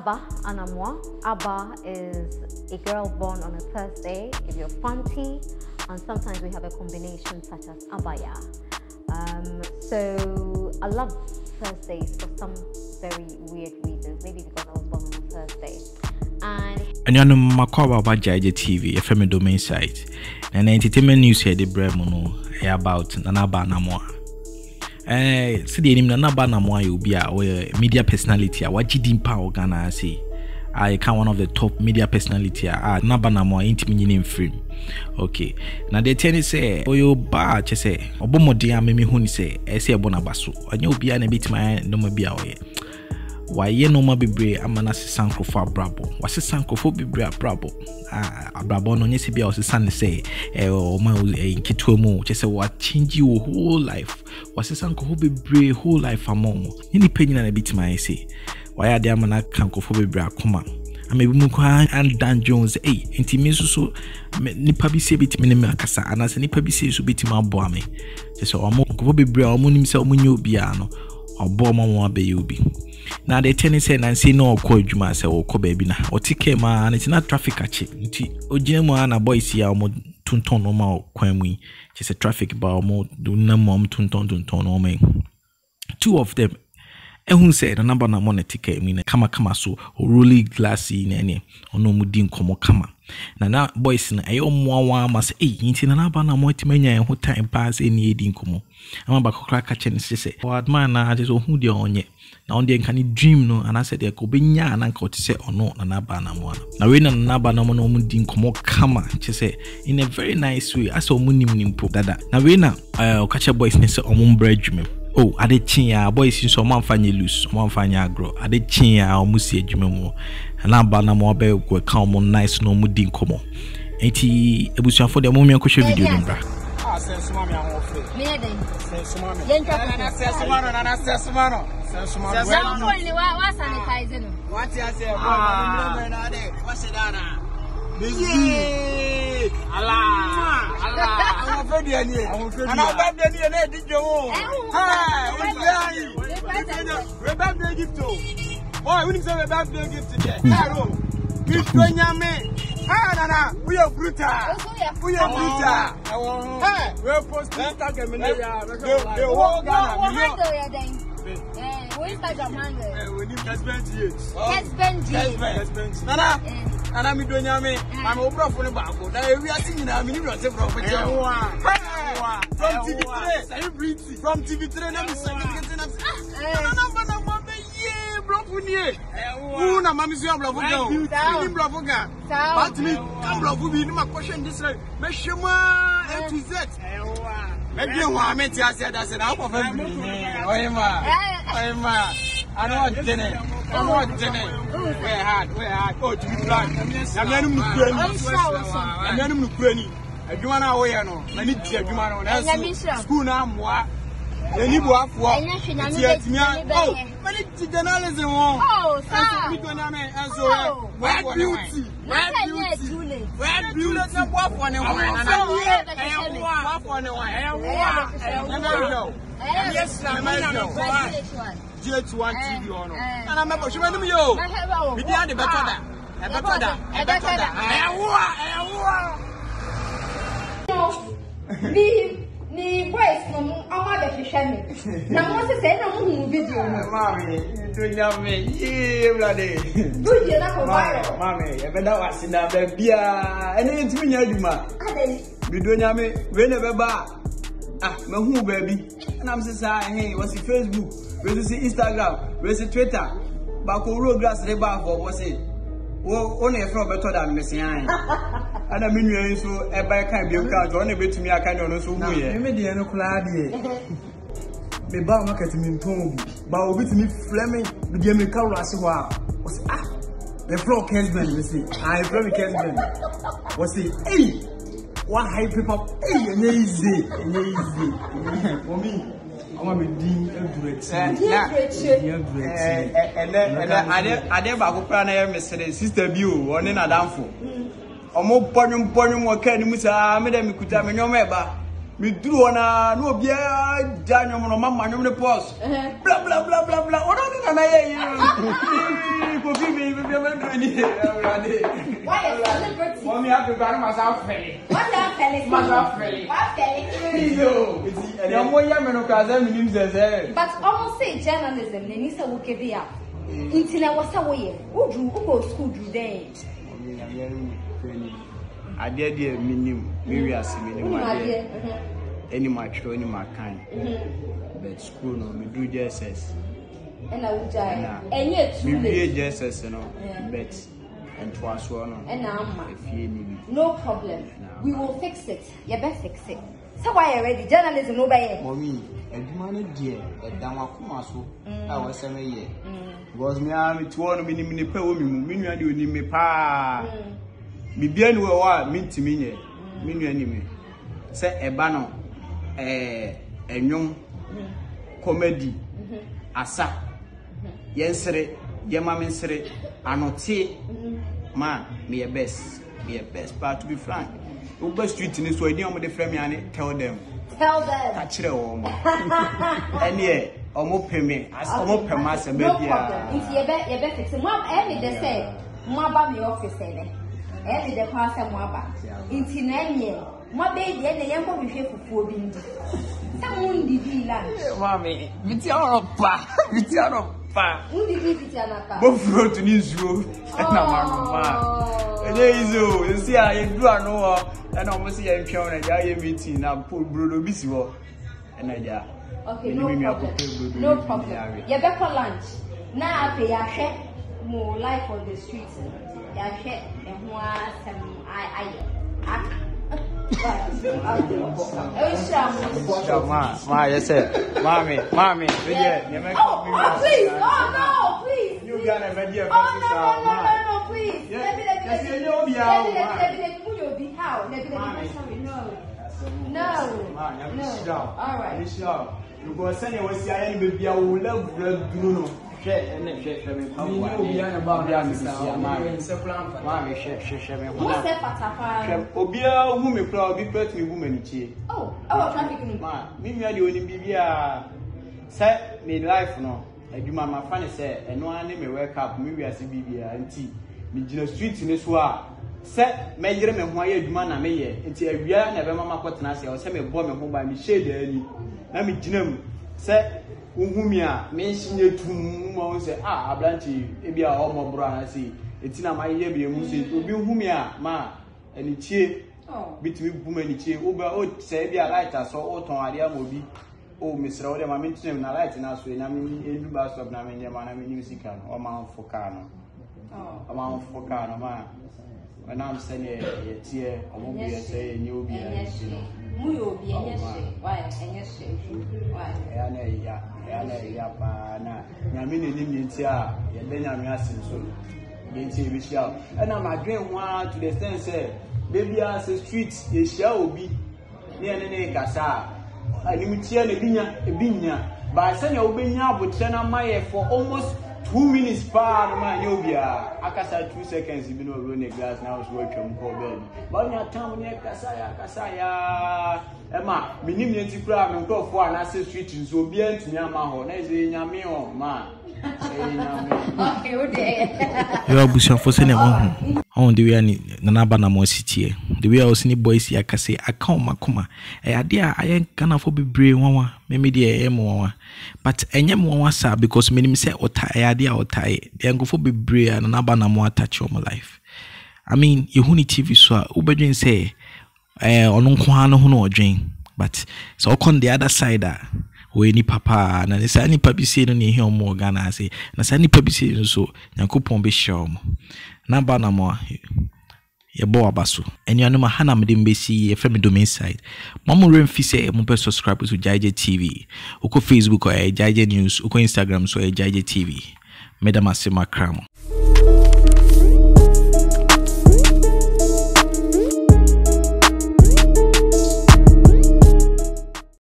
Aba Anamoah. Aba is a girl born on a Thursday. If you're funky, and sometimes we have a combination such as Abaya. So I love Thursdays for some very weird reasons. Maybe because I was born on a Thursday. And you know, Makoba about Jiheje TV, a family domain site. And entertainment news here, the Bremono, about Aba Anamoah. See the name Aba Anamoah, you be a media personality. What GD Power Ghana say? I can one of the top media personality. Aba Anamoah ain't meaning frame. Okay. Now they tell you say, oh you bad, you say, Obomodia me huni say, I say Bonabasu. And you be an a bit my no be away. Why ye no ma bebre amana se sanko for brabo wase sanko for bebre brabo brabo no nyesi bia o se san say o ma nketo mu che se what change your whole life wase sanko for bebre whole life amom ni panyina na bitima say why ade amana kanko for bebre akoma amebi mu kwa and Dan Jones enti me so nipa bi se bitimi ne me akasa ana se nipa bi se so bitima abo ame che se o mo ko bebre o mo nim se o mo nya obi ano obo mo abe yobi. Now they tell say and say no call Juma say or ko baby na or tike ma and it's not traffic achi nti ojemo na boys ya mo tunton no ma kwan mu just a traffic ba mo do na mom tunton no me two of them ehun say the number na money tike mi na kama so really glassy na ne ono mu din komo kama na boys na ayo moawa mas nti na Aba Anamoah timanya ho time pass eni edin komo ama ba kokra ka chen say what man na just hu de onye na on dey can dream no and I said there ko benya na nka say ono na Aba Anamoah na we na Aba Anamoah no mu din komo kama che say in a very nice way as o mu nim po dada na we na o ka che boys ne say o mu bradwum oh ade chin ya boys so man fanya loose man fanya agro ade chin ya o mu si adwuma mu na Aba Anamoah be go ka mo nice no mu din komo enti ebusuafo de mo me ko hwe video no bra sensuma me amofe me den sensuma me yentwa sensuma no na sensuma no sensuma ni wa sanitize no what you say boy na de wasedana Bezi ala amofe de ani ana ba de ani na dijo o we ba de gift o boy we need say we ba de gift there hero we donya me na we are brutal. We are brutal. Hey, we post Instagram na ya. The whole Ghana. We Instagram man. We need husband. Nana mi donya me. I'm obrofo ne baako. Na we are singing na me ni rose brofo je. From TV3. From TV3 na me certificate na. Na brofo nie. Who na mami so brofo ga. Ni brofo ga. But me come brofo bi ni ma question this like. Me shema A to Z. Maybe you want me to say that na for family. Oyema. I know what Jenny. We hard. Oh, to be black. Na me no mukweni. Adwuma na wo ye no. Na ni ti adwuma no. Na school na amoa. Eni bo afo. Oh, many journalism. Oh, sir. We don't know answer. Where beauty. Na bo afo ne ho. Yes, J1 TV on. And I'm about to yo. We did the better. Ni boys no ama be hwehwe me na mo se say na mo hu video no mami dunya me ye blade dunya na ko viral mami e be da wase na ba bia ene ntimi nya aduma ade bi dunya me we ne be ba me hu ba bi na am se say hey what's Facebook we see Instagram we see Twitter ba ko ro grass re ba for say o na e from better than me say ana me nua so e ba kan bi nka jo na betumi aka ne ono so hu ye me de no kula de me ba market me mpon bi ba obi timi fleming me de me ka ro ase ho a o say the pro Kesben me say I from Kesben o say hey one high people hey easy mommy I'm a din ade ba ko pra na ye mesere sister bi o one na danfo omo ponyum mo ka ni musa me da me kuta me nyoma eba Me drew on a no beer, Daniel, Mamma, I'm the post. Blah, blah, blah, blah, blah. What am I? Could be me, Why a celebrity? Mommy, I have to buy myself. What am I Myself. But almost say journalism, they need to work it up. Until I was away. Who go school today? I did the minimum, maybe I see minimum. Any much or any my kind. But school, no, we do JSS. And I would die. And yet, we do JSS, you know, but and twice one. And now, if you need no problem. We will fix it. You better fix it. So why already journalism no by mommy, a man dear, a damakumaso. I was 7 years. Was me, I'm 2 minute per woman, meaning you need me pa. Me bien wa mean to me, mean enemy. Say a banner, a young comedy, asa, yensere, yamamin sere, anote, man, me a best, but to be frank. Uber street in this way, with the frame and tell them. Touch the woman. And yeah, almost pay me, as almost per mass and baby. No problem. If you bet fix it, Mom, any they say, Maba me office, any the pass and Maba. Into 9 years, my baby and the young boy here for 4 bindi. Someone did land. Mammy, it's your pa, it's your pa. Who did it, Yanaka? Both road to this room. You see, I do know, and almost see a show and I meeting now, put Bruno Bissimo. And I okay, no problem. No problem. You better lunch. Now I pay a share more life on the streets. Ya share and Mommy, please, oh no, please. You got a video. No, please. No. All right. You go send your baby. I will love Bruno. What's Obia woman proud be pet me woman. Oh, traffic. Me the only baby. Set me life no. I do my funny say, and no one may wake up, maybe I see baby and tea. Me the streets in this war. Set major and why you man I may until a real never mamma quite nasty or send me bomb home by me shade early. Let me gym. Set Umumia, mention you 2 months. Ah, Blanche, maybe a home brother. See, it's in my year be a music to be Humia, ma, and it's cheap between women. It's over, oh, say, be a lighter, so autumn idea will be. Oh, Miss Rodham, I mean, I'm not lighting us when I'm in the bus of Namania, I'm in music or Mount Focano. Oh, Mount Focano, ma. When I'm sending a tear, I won't be saying you'll be a why, and yes, why, and I'm doing one to the sense, baby, as a street, they shall be near the Casa. I limit here a binya, but I send your binya with Sena Maya for almost 2 minutes per my Nubia. I can say 2 seconds, you know, run a glass now is working for bed. But your town near Casaya. Emma, minimum to crowd and go for an access street in so be to Yamaho, as a Yamio, ma. You are bushing for sending on the way Aba Anamoah city. The way I was in the boys, I can say, Akan Makuma. A idea I ain't gonna for be brave one, maybe the M1. But I am one, sir, because minimum say or tie idea or tie. They go for be brave and Aba Anamoah touch on my life. I mean, you only TV so Uberdrin say, on Unquano who dream, but so on the other side. We ni papa na ne sa ni papi se no ne he omo Ghana ase na sa ni papi se so Nyankopon be show mo na Aba Anamoah ye bo abaso enuanu ma hana me dem be si e femi domain site mamu remfi se mo pe subscribe to Jiheje TV uko Facebook or Jiheje News uko Instagram so Jiheje TV medama se makram